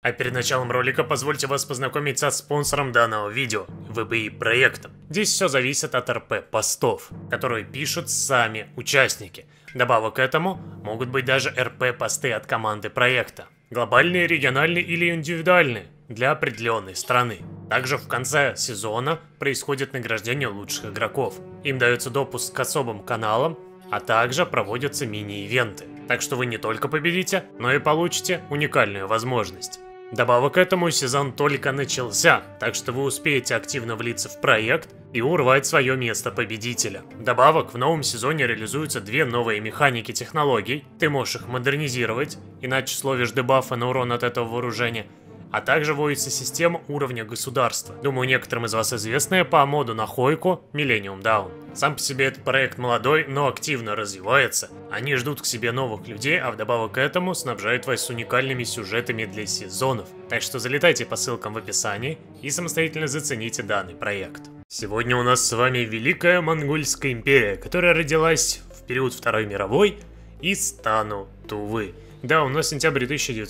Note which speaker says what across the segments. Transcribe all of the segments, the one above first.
Speaker 1: А перед началом ролика позвольте вас познакомить со спонсором данного видео – VBI проектом. Здесь все зависит от РП-постов, которые пишут сами участники. Добавок к этому могут быть даже РП-посты от команды проекта. Глобальные, региональные или индивидуальные для определенной страны. Также в конце сезона происходит награждение лучших игроков. Им дается допуск к особым каналам, а также проводятся мини-ивенты. Так что вы не только победите, но и получите уникальную возможность. Добавок к этому, сезон только начался, так что вы успеете активно влиться в проект и урвать свое место победителя. Добавок, в новом сезоне реализуются две новые механики технологий. Ты можешь их модернизировать, иначе словишь дебафы на урон от этого вооружения. А также вводится система уровня государства. Думаю, некоторым из вас известная по моду на Хойку Millennium Dawn. Сам по себе этот проект молодой, но активно развивается. Они ждут к себе новых людей, а вдобавок к этому снабжают вас с уникальными сюжетами для сезонов. Так что залетайте по ссылкам в описании и самостоятельно зацените данный проект. Сегодня у нас с вами Великая Монгольская империя, которая родилась в период Второй мировой из стану Тувы. Да, у нас сентябрь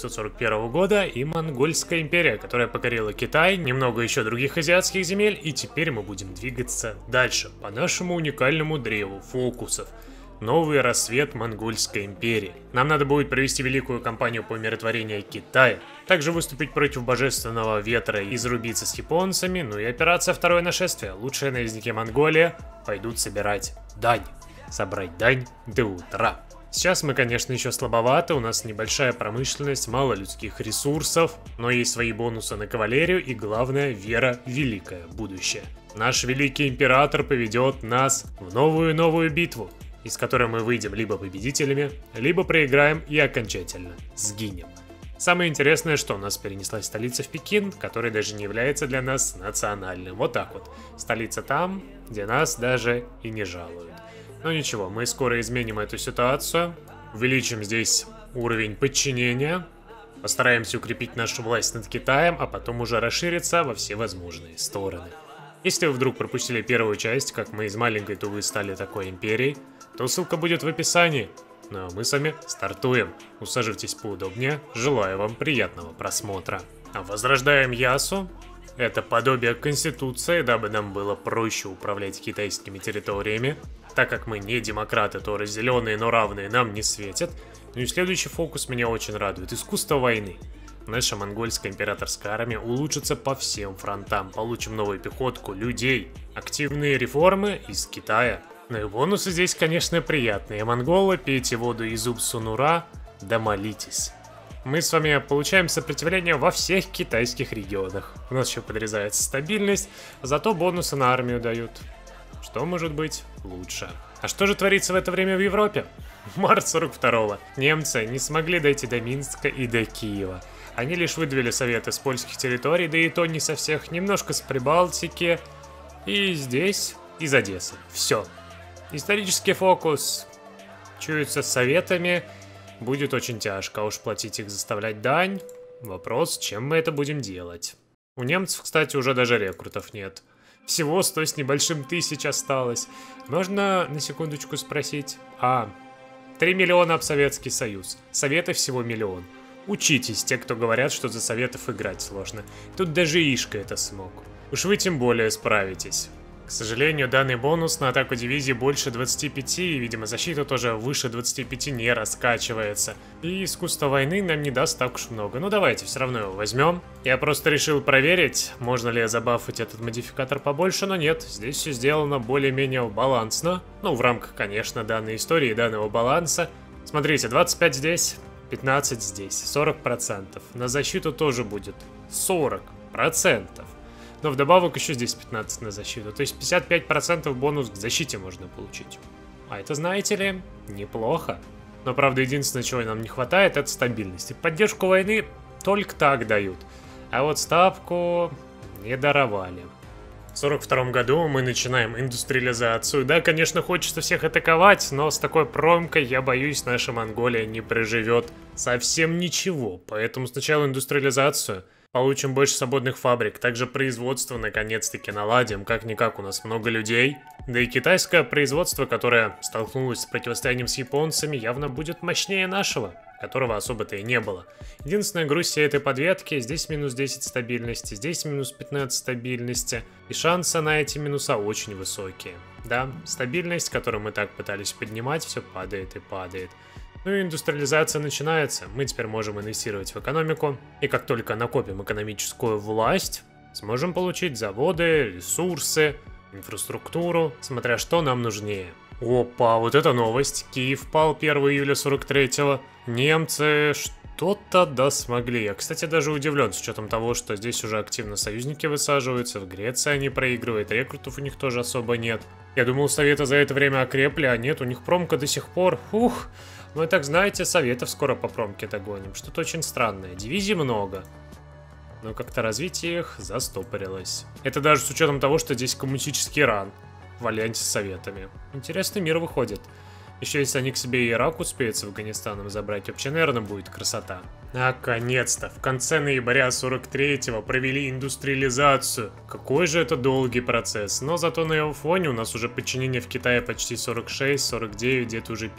Speaker 1: 1941 года и Монгольская империя, которая покорила Китай, немного еще других азиатских земель, и теперь мы будем двигаться дальше, по нашему уникальному древу фокусов. Новый рассвет Монгольской империи. Нам надо будет провести великую кампанию по умиротворению Китая, также выступить против божественного ветра и зарубиться с японцами, ну и операция «Второе нашествие». Лучшие на языке Монголия пойдут собирать дань. Собрать дань до утра. Сейчас мы, конечно, еще слабоваты, у нас небольшая промышленность, мало людских ресурсов, но есть свои бонусы на кавалерию и, главное, вера в великое будущее. Наш великий император поведет нас в новую битву, из которой мы выйдем либо победителями, либо проиграем и окончательно сгинем. Самое интересное, что у нас перенеслась столица в Пекин, который даже не является для нас национальным. Вот так вот. Столица там, где нас даже и не жалуют. Но ничего, мы скоро изменим эту ситуацию, увеличим здесь уровень подчинения, постараемся укрепить нашу власть над Китаем, а потом уже расшириться во все возможные стороны. Если вы вдруг пропустили первую часть, как мы из маленькой Тувы стали такой империей, то ссылка будет в описании. Ну а мы с вами стартуем. Усаживайтесь поудобнее, желаю вам приятного просмотра. Возрождаем Ясу. Это подобие конституции, дабы нам было проще управлять китайскими территориями. Так как мы не демократы, то разделенные, но равные нам не светят. Ну и следующий фокус меня очень радует. Искусство войны. Наша монгольская императорская армия улучшится по всем фронтам. Получим новую пехотку, людей, активные реформы из Китая. Ну и бонусы здесь, конечно, приятные. Монголы, пейте воду из зуб Сунура, да молитесь. Мы с вами получаем сопротивление во всех китайских регионах. У нас еще подрезается стабильность, зато бонусы на армию дают. Что может быть лучше? А что же творится в это время в Европе? Март 42-го. Немцы не смогли дойти до Минска и до Киева. Они лишь выдавили советы с польских территорий, да и то не со всех, немножко с Прибалтики. И здесь из Одессы. Все. Исторический фокус. Чуется с советами. Будет очень тяжко, а уж платить их, заставлять дань. Вопрос, чем мы это будем делать. У немцев, кстати, уже даже рекрутов нет. Всего 100 с небольшим тысяч осталось. Можно на секундочку спросить? 3 миллиона об Советский Союз. Советы всего миллион. Учитесь, те, кто говорят, что за советов играть сложно. Тут даже Ишка это смог. Уж вы тем более справитесь. К сожалению, данный бонус на атаку дивизии больше 25, и, видимо, защита тоже выше 25 не раскачивается. И искусство войны нам не даст так уж много. Ну давайте, все равно его возьмем. Я просто решил проверить, можно ли забафать этот модификатор побольше, но нет. Здесь все сделано более-менее балансно. Ну, в рамках, конечно, данной истории, данного баланса. Смотрите, 25 здесь, 15 здесь, 40%. На защиту тоже будет 40%. Но вдобавок еще здесь 15 на защиту. То есть 55% бонус к защите можно получить. А это, знаете ли, неплохо. Но, правда, единственное, чего нам не хватает, это стабильности. Поддержку войны только так дают. А вот ставку не даровали. В 42 году мы начинаем индустриализацию. Да, конечно, хочется всех атаковать, но с такой промкой, я боюсь, наша Монголия не проживет совсем ничего. Поэтому сначала индустриализацию. Получим больше свободных фабрик, также производство наконец-таки наладим, как-никак у нас много людей. Да и китайское производство, которое столкнулось с противостоянием с японцами, явно будет мощнее нашего, которого особо-то и не было. Единственная грусть всей этой подветки: здесь минус 10 стабильности, здесь минус 15 стабильности, и шансы на эти минуса очень высокие. Да, стабильность, которую мы так пытались поднимать, все падает и падает. Ну и индустриализация начинается. Мы теперь можем инвестировать в экономику. И как только накопим экономическую власть, сможем получить заводы, ресурсы, инфраструктуру, смотря что нам нужнее. Опа, вот это новость. Киев пал 1 июля 43-го. Немцы что-то да смогли. Я, кстати, даже удивлен, с учетом того, что здесь уже активно союзники высаживаются. В Греции они проигрывают, рекрутов у них тоже особо нет. Я думал, Советы за это время окрепли, а нет, у них промка до сих пор. Ух. Мы, так знаете, Советов скоро по промке догоним. Что-то очень странное. Дивизий много. Но как-то развитие их застопорилось. Это даже с учетом того, что здесь коммунистический Иран в альянсе с Советами. Интересный мир выходит. Еще если они к себе и Ирак успеют с Афганистаном забрать, вообще, наверное, будет красота. Наконец-то, в конце ноября 43-го провели индустриализацию. Какой же это долгий процесс. Но зато на его фоне у нас уже подчинение в Китае почти 46, 49, где-то уже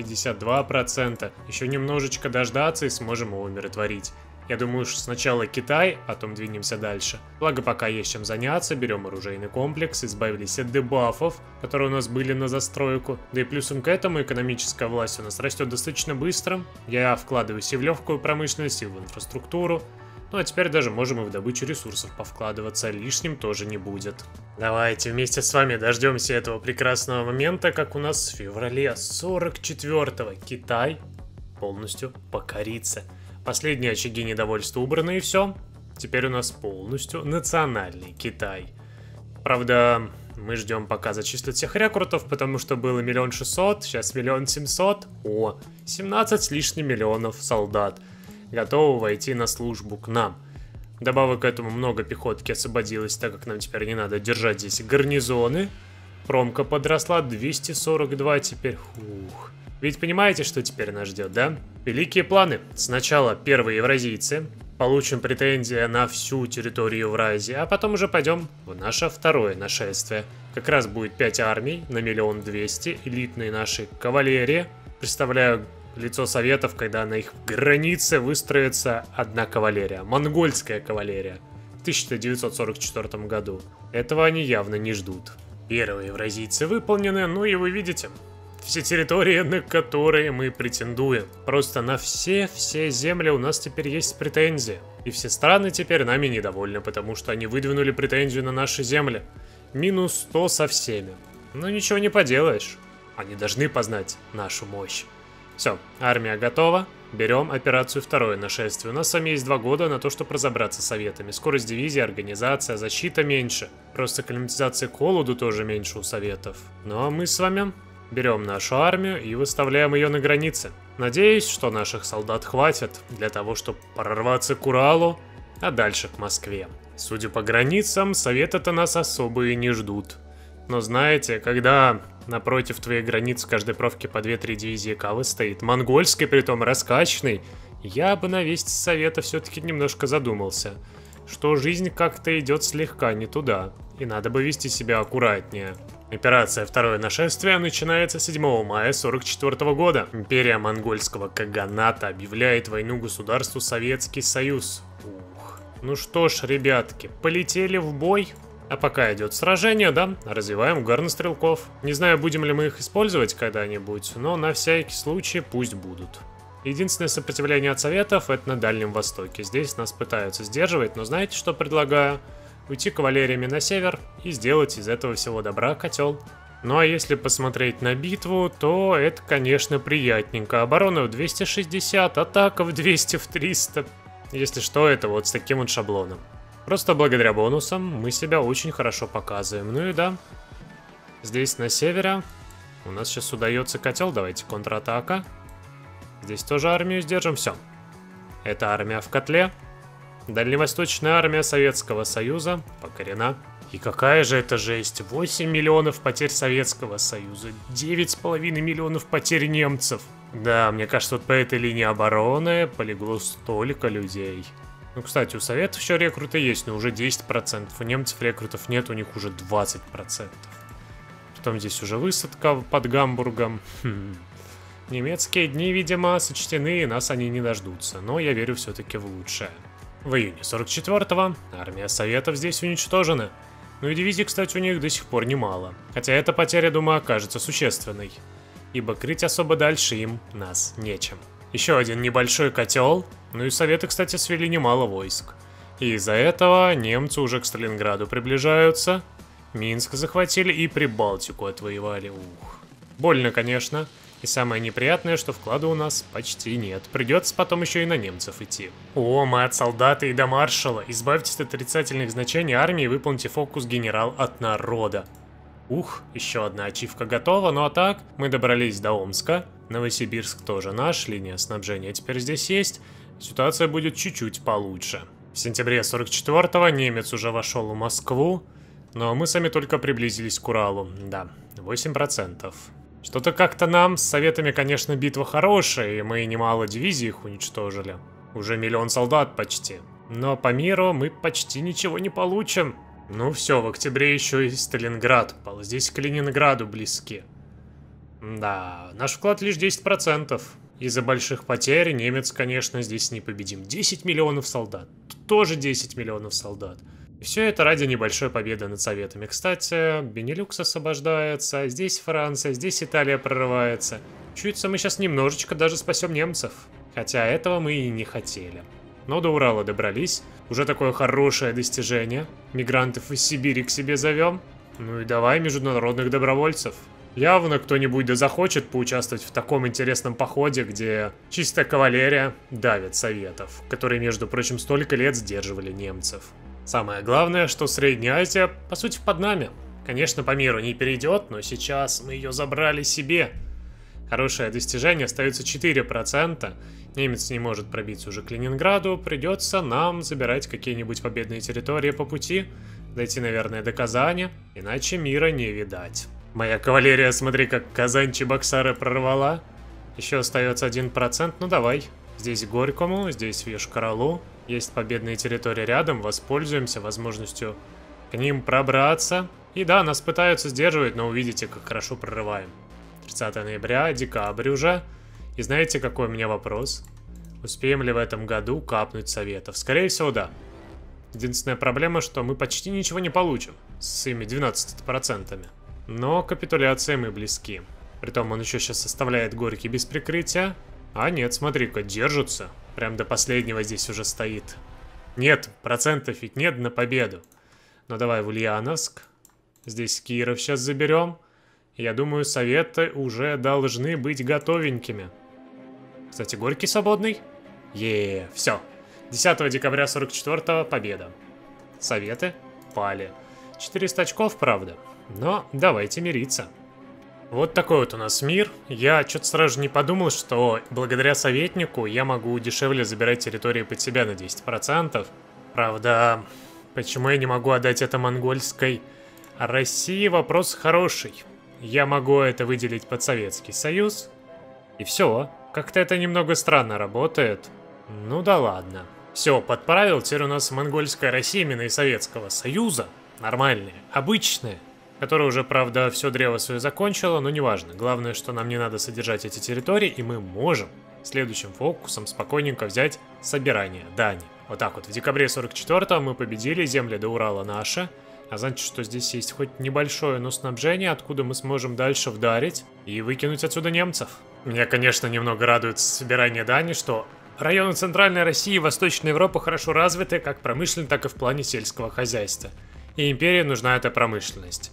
Speaker 1: 52%. Еще немножечко дождаться и сможем его умиротворить. Я думаю, что сначала Китай, а потом двинемся дальше. Благо, пока есть чем заняться, берем оружейный комплекс, избавились от дебафов, которые у нас были на застройку. Да и плюсом к этому экономическая власть у нас растет достаточно быстро. Я вкладываюсь и в легкую промышленность, и в инфраструктуру. Ну а теперь даже можем и в добычу ресурсов повкладываться, лишним тоже не будет. Давайте вместе с вами дождемся этого прекрасного момента, как у нас в феврале 44-го Китай полностью покорится. Последние очаги недовольства убраны и все. Теперь у нас полностью национальный Китай. Правда, мы ждем, пока зачислят всех рекрутов, потому что было 1 600 000, сейчас 1 700 000. О, 17 с лишним миллионов солдат готовы войти на службу к нам. Добавок к этому много пехотки освободилось, так как нам теперь не надо держать здесь гарнизоны. Промка подросла, 242 теперь. Ух. Ведь понимаете, что теперь нас ждет, да? Великие планы. Сначала первые евразийцы. Получим претензии на всю территорию Евразии, а потом уже пойдем в наше второе нашествие. Как раз будет 5 армий на 1 200 000, элитные наши кавалерии. Представляю лицо Советов, когда на их границе выстроится одна кавалерия. Монгольская кавалерия. В 1944 году. Этого они явно не ждут. Первые евразийцы выполнены, ну и вы видите... Все территории, на которые мы претендуем. Просто на все земли у нас теперь есть претензии. И все страны теперь нами недовольны, потому что они выдвинули претензию на наши земли. Минус 100 со всеми. Но ничего не поделаешь. Они должны познать нашу мощь. Все, армия готова. Берем операцию второе нашествие. У нас с вами есть 2 года на то, чтобы разобраться с Советами. Скорость дивизии, организация, защита меньше. Просто акклиматизация к холоду тоже меньше у Советов. Ну а мы с вами... берем нашу армию и выставляем ее на границе. Надеюсь, что наших солдат хватит для того, чтобы прорваться к Уралу, а дальше к Москве. Судя по границам, Советы-то нас особо и не ждут. Но знаете, когда напротив твоей границы в каждой провке по 2-3 дивизии кавы стоит, монгольской, притом раскачанной, я бы на вести Совета все-таки немножко задумался, что жизнь как-то идет слегка не туда, и надо бы вести себя аккуратнее. Операция «Второе нашествие» начинается 7 мая 1944 года. Империя монгольского каганата объявляет войну государству Советский Союз. Ух. Ну что ж, ребятки, полетели в бой. А пока идет сражение, да, развиваем горнострелков. Не знаю, будем ли мы их использовать когда-нибудь, но на всякий случай пусть будут. Единственное сопротивление от Советов — это на Дальнем Востоке. Здесь нас пытаются сдерживать, но знаете, что предлагаю? Уйти кавалериями на север и сделать из этого всего добра котел. Ну а если посмотреть на битву, то это, конечно, приятненько. Оборона в 260, атака в 200, в 300. Если что, это вот с таким вот шаблоном. Просто благодаря бонусам мы себя очень хорошо показываем. Ну и да, здесь на севере у нас сейчас удается котел. Давайте контратака. Здесь тоже армию сдержим. Все. Это армия в котле. Дальневосточная армия Советского Союза покорена. И какая же это жесть. 8 миллионов потерь Советского Союза. 9,5 миллионов потерь немцев. Да, мне кажется, вот по этой линии обороны полегло столько людей. Ну, кстати, у Советов еще рекруты есть, но уже 10%. У немцев рекрутов нет, у них уже 20%. Потом здесь уже высадка под Гамбургом. Немецкие дни, видимо, сочтены, и нас они не дождутся. Но я верю все-таки в лучшее. В июне 44-го армия Советов здесь уничтожена. Ну и дивизий, кстати, у них до сих пор немало. Хотя эта потеря, думаю, окажется существенной. Ибо крыть особо дальше им нас нечем. Еще один небольшой котел. Ну и Советы, кстати, свели немало войск. И из-за этого немцы уже к Сталинграду приближаются. Минск захватили и Прибалтику отвоевали. Ух. Больно, конечно. И самое неприятное, что вклада у нас почти нет. Придется потом еще и на немцев идти. О, мы от солдата и до маршала. Избавьтесь от отрицательных значений армии и выполните фокус генерал от народа. Ух, еще одна ачивка готова. Ну а так, мы добрались до Омска. Новосибирск тоже наш, линия снабжения теперь здесь есть. Ситуация будет чуть-чуть получше. В сентябре 44-го немец уже вошел в Москву. Но мы сами только приблизились к Уралу. Да, 8%. Что-то как-то нам с Советами, конечно, битва хорошая, и мы немало дивизий их уничтожили. Уже 1 000 000 солдат почти. Но по миру мы почти ничего не получим. Ну все, в октябре еще и Сталинград упал. Здесь к Ленинграду близки. Да, наш вклад лишь 10%. Из-за больших потерь немец, конечно, здесь непобедим. 10 миллионов солдат. Тут тоже 10 миллионов солдат. И все это ради небольшой победы над Советами. Кстати, Бенилюкс освобождается, здесь Франция, здесь Италия прорывается. Чуется, мы сейчас немножечко даже спасем немцев. Хотя этого мы и не хотели. Но до Урала добрались. Уже такое хорошее достижение. Мигрантов из Сибири к себе зовем. Ну и давай международных добровольцев. Явно кто-нибудь да захочет поучаствовать в таком интересном походе, где чистая кавалерия давит Советов, которые, между прочим, столько лет сдерживали немцев. Самое главное, что Средняя Азия, по сути, под нами. Конечно, по миру не перейдет, но сейчас мы ее забрали себе. Хорошее достижение, остается 4%. Немец не может пробиться уже к Ленинграду, придется нам забирать какие-нибудь победные территории по пути. Дойти, наверное, до Казани, иначе мира не видать. Моя кавалерия, смотри, как Казань Чебоксары прорвала. Еще остается 1%, ну давай. Здесь Горькому, здесь в Йошкар-Олу. Есть победные территории рядом, воспользуемся возможностью к ним пробраться. И да, нас пытаются сдерживать, но увидите, как хорошо прорываем. 30 ноября, декабрь уже. И знаете, какой у меня вопрос? Успеем ли в этом году капнуть Советов? Скорее всего, да. Единственная проблема, что мы почти ничего не получим с своими 12%. Но к капитуляции мы близки. Притом он еще сейчас составляет Горький без прикрытия. А нет, смотри-ка, держится. Прям до последнего здесь уже стоит. Нет, процентов ведь нет на победу. Но давай в Ульяновск. Здесь Киров сейчас заберем. Я думаю, Советы уже должны быть готовенькими. Кстати, Горький свободный. Все. 10 декабря 44-го победа. Советы пали. 400 очков, правда. Но давайте мириться. Вот такой вот у нас мир. Я что-то сразу же не подумал, что благодаря советнику я могу дешевле забирать территории под себя на 10%. Правда, почему я не могу отдать это монгольской России? Вопрос хороший. Я могу это выделить под Советский Союз. И все. Как-то это немного странно работает. Ну да ладно. Все, подправил. Теперь у нас монгольская Россия именно и Советского Союза. Нормальная, обычная. Которая уже, правда, все древо свое закончила, но неважно. Главное, что нам не надо содержать эти территории, и мы можем следующим фокусом спокойненько взять собирание дани. Вот так вот. В декабре 44-го мы победили, земли до Урала наши. А значит, что здесь есть хоть небольшое, но снабжение, откуда мы сможем дальше вдарить и выкинуть отсюда немцев. Меня, конечно, немного радует собирание дани, что районы Центральной России и Восточной Европы хорошо развиты, как промышленно, так и в плане сельского хозяйства. И империи нужна эта промышленность.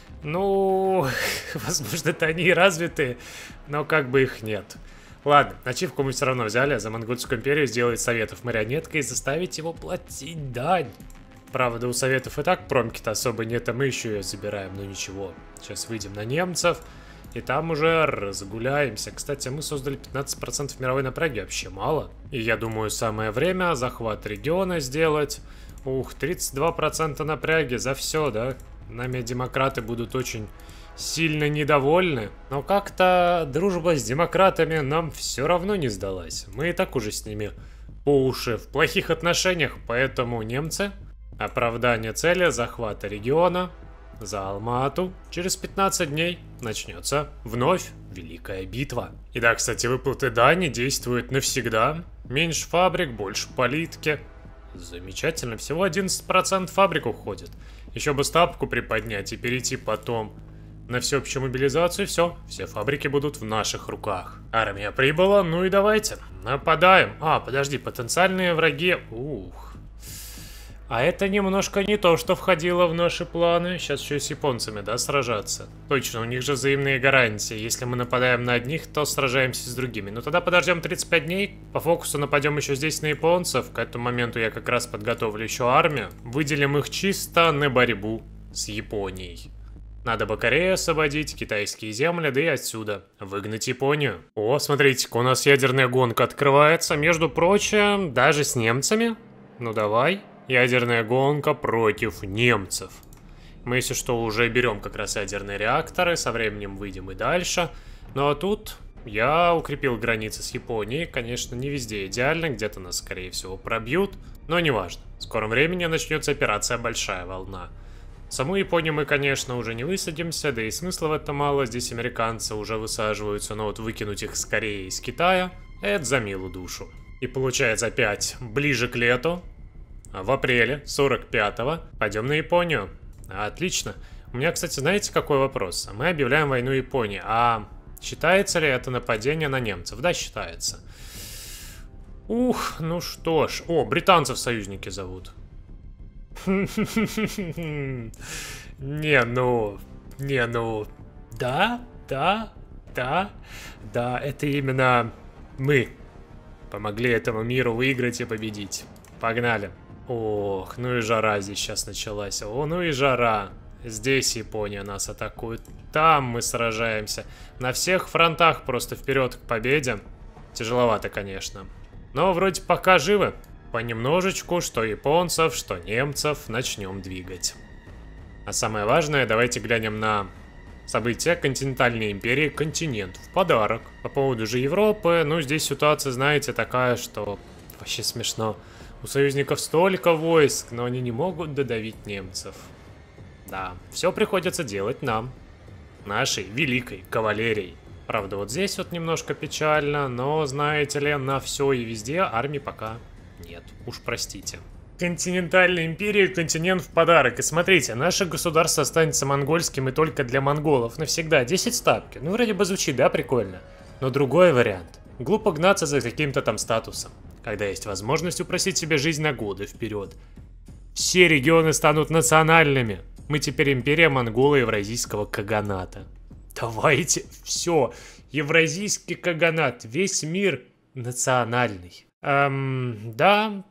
Speaker 1: Ну, возможно, они и развиты, но как бы их нет. Ладно, ачивку мы все равно взяли, за Монгольскую империю сделать Советов марионеткой и заставить его платить дань. Правда, у Советов и так промки-то особо нет, а мы еще ее забираем, но ничего. Сейчас выйдем на немцев, и там уже разгуляемся. Кстати, мы создали 15% мировой напряги, вообще мало. И я думаю, самое время захват региона сделать. Ух, 32% напряги за все, да? Нами демократы будут очень сильно недовольны. Но как-то дружба с демократами нам все равно не сдалась. Мы и так уже с ними по уши в плохих отношениях, поэтому немцы, оправдание цели захвата региона за Алма-Ату, через 15 дней начнется вновь Великая битва. И да, кстати, выплаты дани действуют навсегда. Меньше фабрик, больше политики. Замечательно, всего 11% фабрик уходит. Еще бы ставку приподнять и перейти потом на всеобщую мобилизацию, все фабрики будут в наших руках. Армия прибыла, ну и давайте, нападаем. Подожди, потенциальные враги, А это немножко не то, что входило в наши планы. Сейчас еще и с японцами, да, сражаться. Точно, у них же взаимные гарантии. Если мы нападаем на одних, то сражаемся с другими. Но тогда подождем 35 дней. По фокусу нападем еще здесь на японцев. К этому моменту я как раз подготовлю еще армию. Выделим их чисто на борьбу с Японией. Надо бы Корею освободить, китайские земли, да и отсюда выгнать Японию. О, смотрите-ка, у нас ядерная гонка открывается. Между прочим, даже с немцами. Ну давай. Ядерная гонка против немцев. Мы, если что, уже берем как раз ядерные реакторы. Со временем выйдем и дальше. Ну а тут я укрепил границы с Японией. Конечно, не везде идеально. Где-то нас, скорее всего, пробьют. Но неважно. В скором времени начнется операция «Большая волна». Саму Японию мы, конечно, уже не высадимся, да и смысла в этом мало. Здесь американцы уже высаживаются, но вот выкинуть их скорее из Китая — это за милую душу. И получается опять ближе к лету, в апреле 45-го, пойдем на Японию. Отлично. У меня, кстати, знаете, какой вопрос? Мы объявляем войну Японии, а считается ли это нападение на немцев? Да, считается. Ну что ж. О, британцев союзники зовут. Да, это именно мы помогли этому миру выиграть и победить. Погнали. Ох, ну и жара здесь сейчас началась. Ну и жара. Здесь Япония нас атакует. Там мы сражаемся. На всех фронтах просто вперед к победе. Тяжеловато, конечно. Но вроде пока живы. Понемножечку, что японцев, что немцев, начнем двигать. А самое важное, давайте глянем на события континентальной империи «Континент» в подарок. По поводу же Европы, здесь ситуация, знаете, такая, что вообще смешно. У союзников столько войск, но они не могут додавить немцев. Да, все приходится делать нам, нашей великой кавалерией. Правда, вот здесь вот немножко печально, но, знаете ли, на все и везде армии пока нет, уж простите. Континентальная империя, континент в подарок. И смотрите, наше государство останется монгольским и только для монголов навсегда. 10 ставки. Ну, вроде бы звучит, да, прикольно. Но другой вариант. Глупо гнаться за каким-то там статусом, когда есть возможность упросить себе жизнь на годы вперед. Все регионы станут национальными. Мы теперь империя монголо-евразийского каганата. Давайте, все. Евразийский каганат. Весь мир национальный. Да.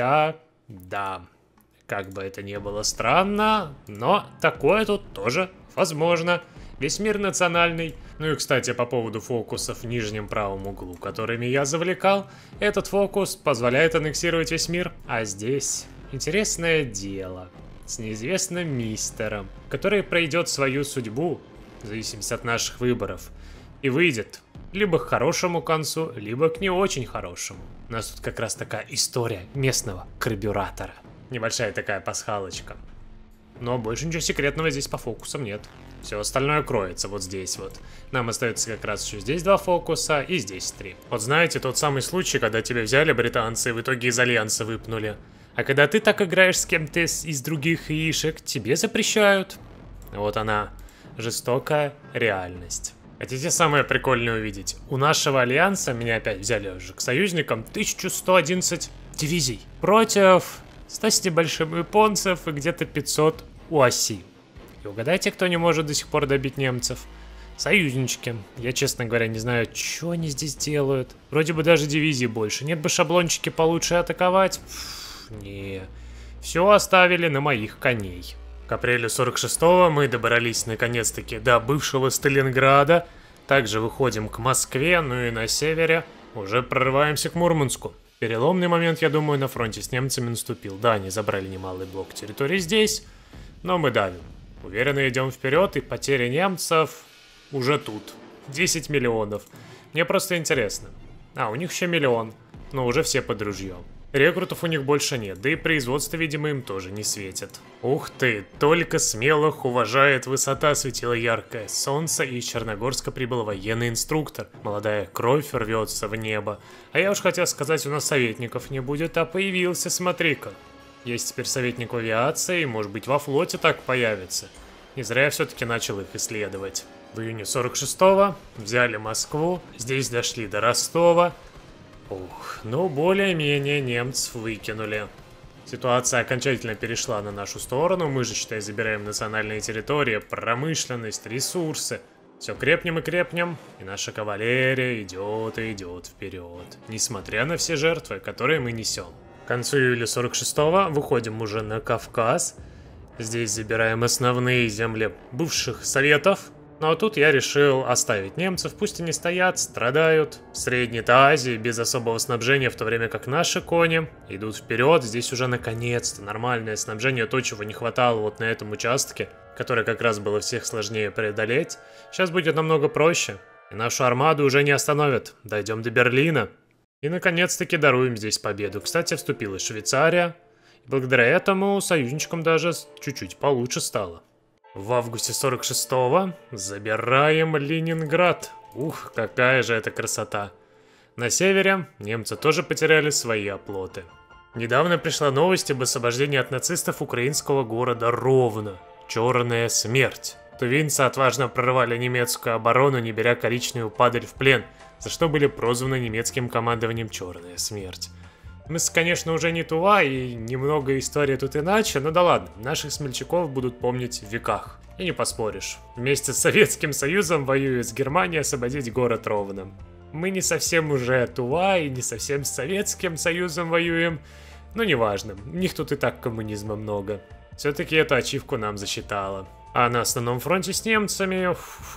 Speaker 1: Как бы это ни было странно, но такое тут тоже возможно. Весь мир национальный. Ну и, кстати, по поводу фокусов в нижнем правом углу, которыми я завлекал, этот фокус позволяет аннексировать весь мир. А здесь интересное дело с неизвестным мистером, который пройдет свою судьбу, в зависимости от наших выборов, и выйдет либо к хорошему концу, либо к не очень хорошему. У нас тут как раз такая история местного карбюратора. Небольшая такая пасхалочка. Но больше ничего секретного здесь по фокусам нет. Все остальное кроется вот здесь вот. Нам остается как раз еще здесь 2 фокуса и здесь 3. Вот знаете, тот самый случай, когда тебя взяли британцы и в итоге из альянса выпнули. А когда ты так играешь с кем-то из других яишек, тебе запрещают. Вот она, жестокая реальность. Хотите самое прикольное увидеть? У нашего альянса, меня опять взяли уже к союзникам, 1111 дивизий. Против 100 с небольшим японцев и где-то 500 у оси. И угадайте, кто не может до сих пор добить немцев? Союзнички. Я, честно говоря, не знаю, что они здесь делают. Вроде бы даже дивизий больше. Нет бы шаблончики получше атаковать? Не. Все оставили на моих коней. К апрелю 46-го мы добрались наконец-таки до бывшего Сталинграда. Также выходим к Москве, ну и на севере уже прорываемся к Мурманску. Переломный момент, я думаю, на фронте с немцами наступил. Да, они забрали немалый блок территории здесь, но мы давим. Уверенно идем вперед, и потери немцев уже тут. 10 миллионов. Мне просто интересно. У них еще миллион. но уже все под ружьем. Рекрутов у них больше нет, да и производство, видимо, им тоже не светит. Ух ты, только смелых уважает высота, светило яркое солнце, и из Черногорска прибыл военный инструктор. Молодая кровь рвется в небо. А я уж хотел сказать, у нас советников не будет, а появился, смотри-ка. Есть теперь советник в авиации, может быть, во флоте так появится. Не зря я все-таки начал их исследовать. В июне 46-го взяли Москву, здесь дошли до Ростова. Ух, ну более-менее немцев выкинули. Ситуация окончательно перешла на нашу сторону, мы же, считай, забираем национальные территории, промышленность, ресурсы. Все крепнем и крепнем, и наша кавалерия идет и идет вперед, несмотря на все жертвы, которые мы несем. К концу июля 46-го выходим уже на Кавказ. Здесь забираем основные земли бывших советов. Ну а тут я решил оставить немцев, пусть они стоят, страдают в Средней-то Азии без особого снабжения, в то время как наши кони идут вперед. Здесь уже наконец-то нормальное снабжение, то, чего не хватало вот на этом участке, который как раз было всех сложнее преодолеть. Сейчас будет намного проще, и нашу армаду уже не остановят. Дойдем до Берлина. И наконец-таки даруем здесь победу. Кстати, вступила и Швейцария. И благодаря этому союзничкам даже чуть-чуть получше стало. В августе 46-го забираем Ленинград. Ух, какая же это красота. На севере немцы тоже потеряли свои оплоты. Недавно пришла новость об освобождении от нацистов украинского города Ровно. Черная смерть. Тувинцы отважно прорывали немецкую оборону, не беря коричневую падаль в плен, за что были прозваны немецким командованием «Черная смерть». Мы, конечно, уже не Тува, и немного истории тут иначе, но да ладно, наших смельчаков будут помнить в веках. И не поспоришь. Вместе с Советским Союзом воюет с Германией освободить город Ровно. Мы не совсем уже Тува и не совсем с Советским Союзом воюем, но неважно, у них тут и так коммунизма много. Все-таки эту ачивку нам засчитало. А на основном фронте с немцами,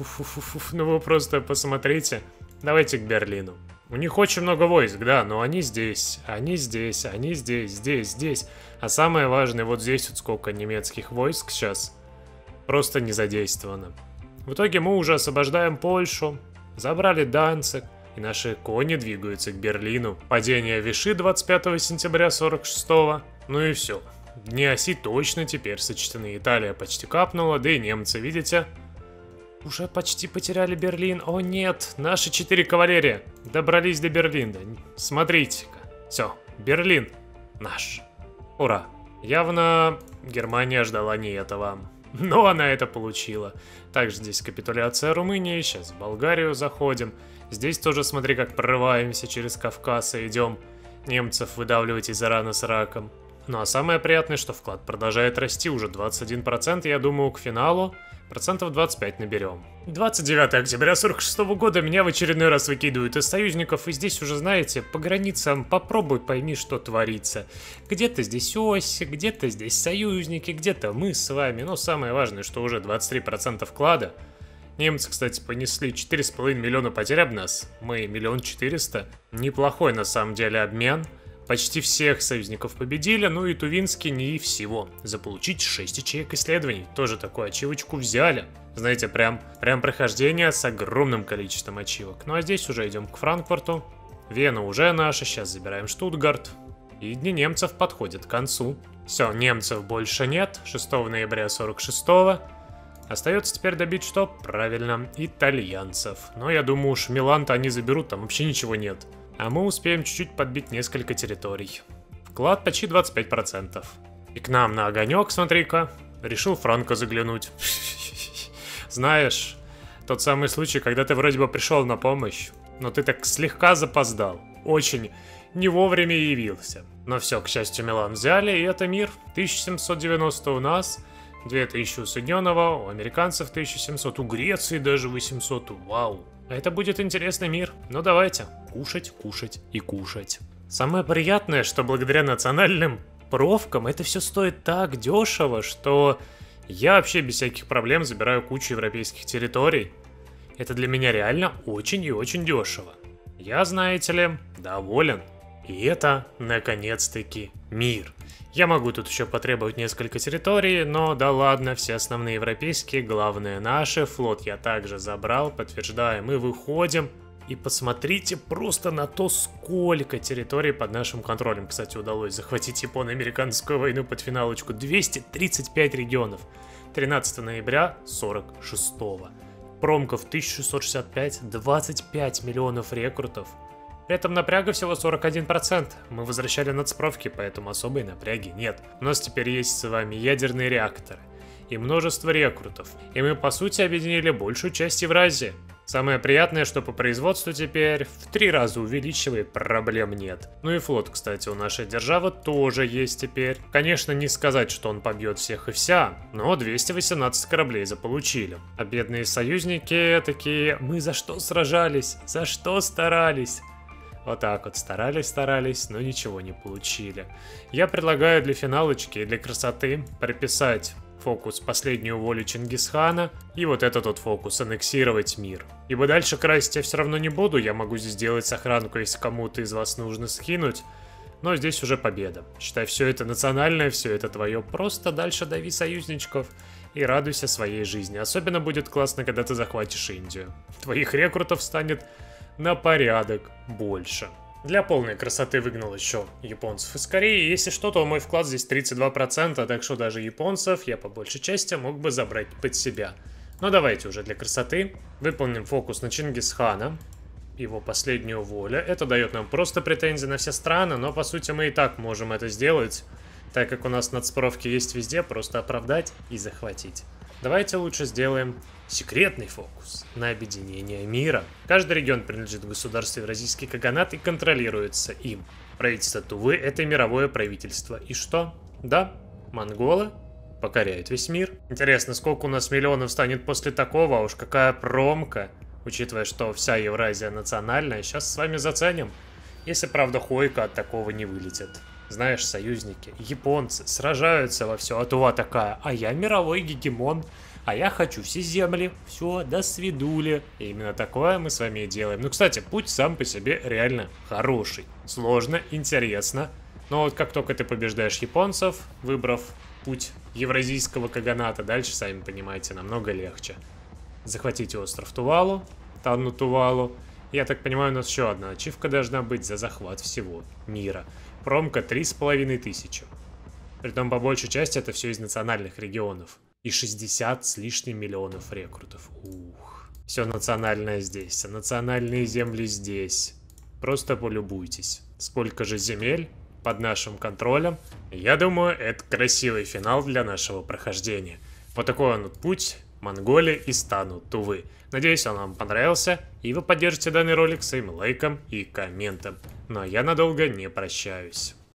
Speaker 1: ну вы просто посмотрите. Давайте к Берлину. У них очень много войск, да, но они здесь, они здесь, они здесь, здесь. А самое важное, вот здесь вот сколько немецких войск сейчас просто не задействовано. В итоге мы уже освобождаем Польшу, забрали Данциг, и наши кони двигаются к Берлину. Падение Виши 25 сентября 46-го, ну и все. Дни оси точно теперь сочтены. Италия почти капнула, да и немцы, видите? Уже почти потеряли Берлин. О нет, наши 4 кавалерии добрались до Берлина. Смотрите-ка. Все, Берлин наш. Ура. Явно Германия ждала не этого. Но она это получила. Также здесь капитуляция Румынии. Сейчас в Болгарию заходим. Здесь тоже смотри, как прорываемся через Кавказ и идем немцев выдавливать из Ирана с раком. Ну а самое приятное, что вклад продолжает расти. Уже 21%. Я думаю, к финалу процентов 25 наберем. 29 октября 46 года меня в очередной раз выкидывают из союзников, и здесь уже, знаете, по границам попробуй пойми, что творится. Где-то здесь ось, где-то здесь союзники, где-то мы с вами, но самое важное, что уже 23% вклада. Немцы, кстати, понесли 4,5 миллиона потерь об нас, мы 1 400 000. Неплохой на самом деле обмен. Почти всех союзников победили, ну и Тувинский не всего. Заполучить 6 ячеек исследований. Тоже такую ачивочку взяли. Знаете, прям прохождение с огромным количеством ачивок. Ну а здесь уже идем к Франкфурту. Вена уже наша, сейчас забираем Штутгарт. И дни немцев подходят к концу. Все, немцев больше нет. 6 ноября 46-го. Остается теперь добить что? Правильно, итальянцев. Но я думаю, уж Милан-то они заберут, там вообще ничего нет. А мы успеем чуть-чуть подбить несколько территорий. Вклад почти 25%. И к нам на огонек, смотри-ка, решил Франко заглянуть. Знаешь, тот самый случай, когда ты вроде бы пришел на помощь, но ты так слегка запоздал. Очень не вовремя явился. Но все, к счастью, Милан взяли, и это мир. 1790 у нас, 2000 у Соединенного, у американцев 1700, у Греции даже 800, вау. Это будет интересный мир. Ну давайте, кушать, кушать и кушать. Самое приятное, что благодаря национальным провкам это все стоит так дешево, что я вообще без всяких проблем забираю кучу европейских территорий. Это для меня реально очень и очень дешево. Я, знаете ли, доволен. И это, наконец-таки, мир. Я могу тут еще потребовать несколько территорий, но да ладно, все основные европейские, главное наши. Флот я также забрал, подтверждаем, мы выходим. И посмотрите просто на то, сколько территорий под нашим контролем. Кстати, удалось захватить Японо-американскую войну под финалочку. 235 регионов. 13 ноября 46-го. Промков 1665, 25 миллионов рекрутов. При этом напряга всего 41%. Мы возвращали нацпрофки, поэтому особой напряги нет. У нас теперь есть с вами ядерные реакторы и множество рекрутов. И мы, по сути, объединили большую часть Евразии. Самое приятное, что по производству теперь в 3 раза увеличивает, проблем нет. Ну и флот, кстати, у нашей державы тоже есть теперь. Конечно, не сказать, что он побьет всех и вся, но 218 кораблей заполучили. А бедные союзники такие: мы за что сражались? За что старались? Вот так вот старались, но ничего не получили. Я предлагаю для финалочки и для красоты прописать фокус «Последнюю волю Чингисхана» и вот этот вот фокус «Аннексировать мир». Ибо дальше красить я все равно не буду, я могу здесь сделать сохранку, если кому-то из вас нужно скинуть. Но здесь уже победа. Считай, все это национальное, все это твое. Просто дальше дави союзничков и радуйся своей жизни. Особенно будет классно, когда ты захватишь Индию. Твоих рекрутов станет на порядок больше. Для полной красоты выгнал еще японцев из Кореи. Если что, то мой вклад здесь 32%, так что даже японцев я по большей части мог бы забрать под себя. Но давайте уже для красоты выполним фокус на Чингисхана, его последнюю волю. Это дает нам просто претензии на все страны, но по сути мы и так можем это сделать, так как у нас нацпрофки есть везде, просто оправдать и захватить. Давайте лучше сделаем секретный фокус на объединение мира. Каждый регион принадлежит государству Евразийский Каганат и контролируется им. Правительство Тувы — это мировое правительство. И что? Да, монголы покоряют весь мир. Интересно, сколько у нас миллионов станет после такого, а уж какая промка, учитывая, что вся Евразия национальная. Сейчас с вами заценим, если правда Хойка от такого не вылетит. Знаешь, союзники, японцы сражаются во все, а Тува такая: а я мировой гегемон, а я хочу все земли, все, до свидули. И именно такое мы с вами и делаем. Ну, кстати, путь сам по себе реально хороший. Сложно, интересно. Но вот как только ты побеждаешь японцев, выбрав путь Евразийского Каганата, дальше, сами понимаете, намного легче. Захватите остров Тувалу, Танну Тувалу. Я так понимаю, у нас еще одна ачивка должна быть за захват всего мира. Промка 3500. Притом, по большей части, это все из национальных регионов. И 60 с лишним миллионов рекрутов. Ух. Все национальное здесь, а национальные земли здесь. Просто полюбуйтесь. Сколько же земель под нашим контролем. Я думаю, это красивый финал для нашего прохождения. Вот такой он путь Монголии и стану Тувы. Надеюсь, он вам понравился, и вы поддержите данный ролик своим лайком и комментом. Ну а я надолго не прощаюсь.